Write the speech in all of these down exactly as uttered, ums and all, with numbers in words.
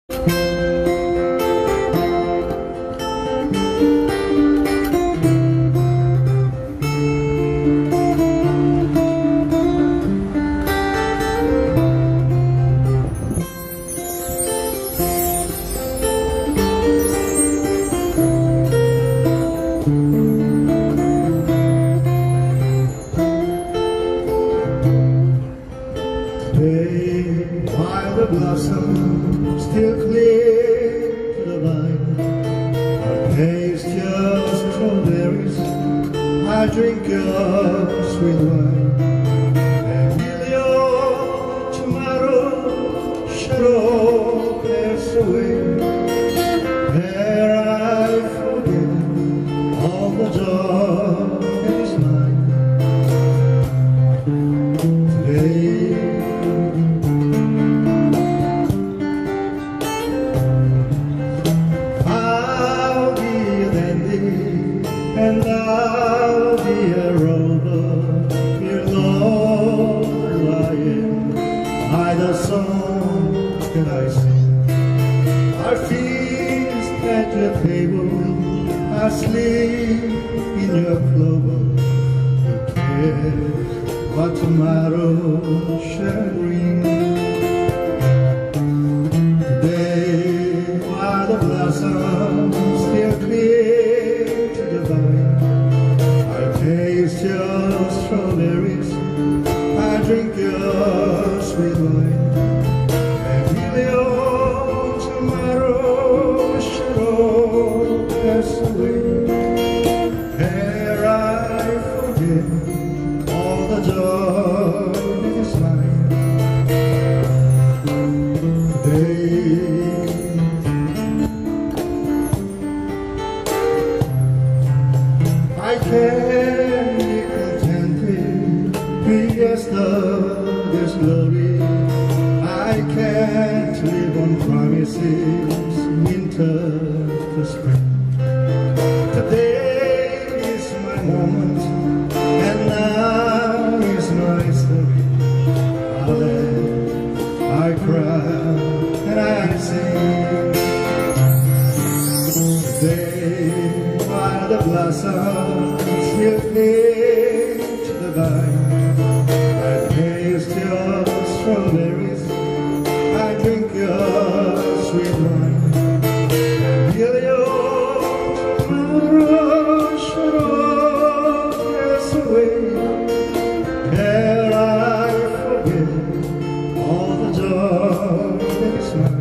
While the blossoms still cling to the vine, I taste your strawberries, I drink your sweet wine, and will your tomorrow shadow pass away, ere I forget all the joy that is mine. Today and I'll be a rover, your Lord, lying by the song that I sing. I feast at your table, I sleep in your clover. Who cares what tomorrow shall bring? Today, while the blossoms still cling to the vine, I taste your strawberries, I drink your sweet wine, and will your tomorrow shadow pass away, ere I forget all the joy that is mine. Today I can't be contented with yesterday's glory. I can't live on promises, winter to spring. Today is my moment, and now is my story. I laugh, I cry, and I sing. Today, while the blossoms still cling to the vine, I taste your strawberries, I drink your sweet wine, and will your tomorrow shadow pass away, ere I forget all the joy that is mine.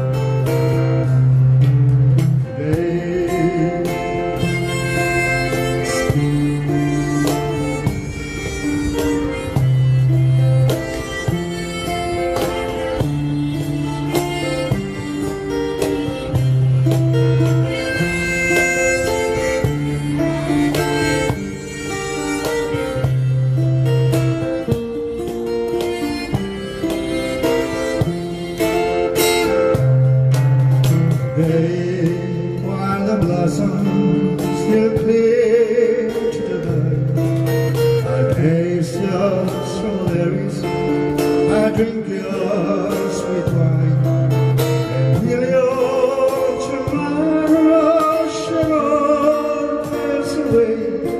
While the blossoms still cling to the vine, I taste your strawberries, I drink your sweet wine, and will your tomorrow shadow pass away,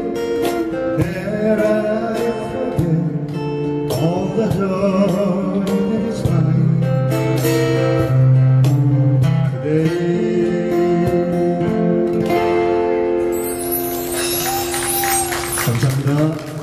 ere I forget all the joy that is mine. Today 감사합니다.